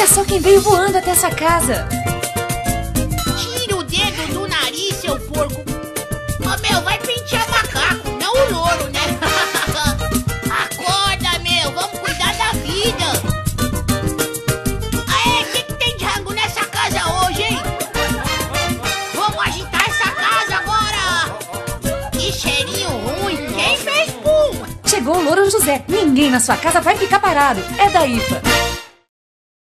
Olha só quem veio voando até essa casa. Tira o dedo do nariz, seu porco. Ô, meu, vai pentear macaco, não o louro, né? Acorda, meu, vamos cuidar da vida. Aê, o que tem de rango nessa casa hoje, hein? Vamos agitar essa casa agora. Que cheirinho ruim, quem fez espuma? Chegou o Louro José. Ninguém na sua casa vai ficar parado. É da IFA.